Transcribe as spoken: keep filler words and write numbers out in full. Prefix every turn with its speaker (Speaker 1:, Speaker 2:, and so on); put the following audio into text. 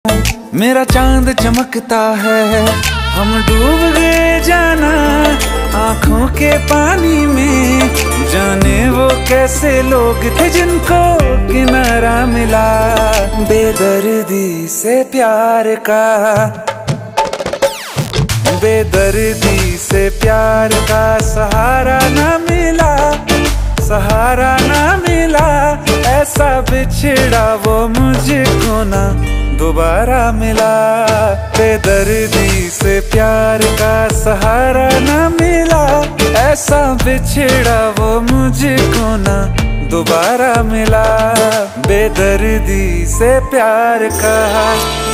Speaker 1: मेरा चांद चमकता है, हम डूब गए जाना आंखों के पानी में। जाने वो कैसे लोग थे जिनको किनारा मिला, बेदर्दी से प्यार का, बेदर्दी से प्यार का सहारा ना मिला, सहारा ना मिला। ऐसा बिछड़ा वो मुझको ना दोबारा मिला, बेदर्दी से प्यार का सहारा ना मिला। ऐसा बिछड़ा वो मुझको ना दोबारा मिला, बेदर्दी से प्यार का।